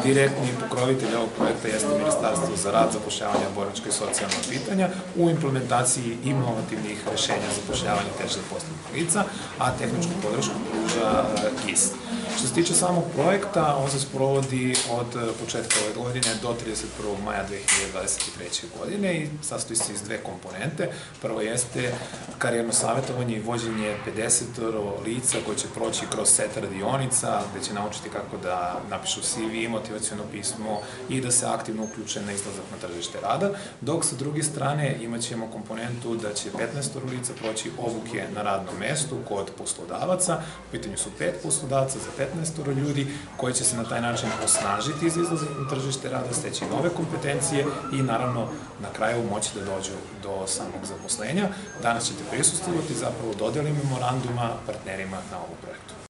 Direktni pokrovitelj ovog projekta jeste Ministarstvo za rad, zapošljavanje, boračka i socijalna pitanja u implementaciji inovativnih rešenja zapošljavanja teže zaposlenih lica, a tehničku podršku pruža GIS. Što se tiče samog projekta, on se sprovodi od početka ove godine do 31. maja 2023. godine i sastoji se iz dve komponente. Prvo jeste karijerno savjetovanje i vođenje 50 lica koji će proći kroz set radionica, gde će naučiti kako da napišu CV, motivaciono pismo i da se aktivno uključe na izlazak na tržište rada, dok sa druge strane imat ćemo komponentu da će 15 lica proći obuke na radnom mestu kod poslodavaca. U pitanju su 5 poslodavaca za 15 ljudi koji će se na taj način osnažiti za izlazak na tržište rada, steći nove kompetencije i naravno na kraju moći da dođu do samog zaposlenja. Danas ćete prisustvovati zapravo dodeli memoranduma partnerima na ovom projektu.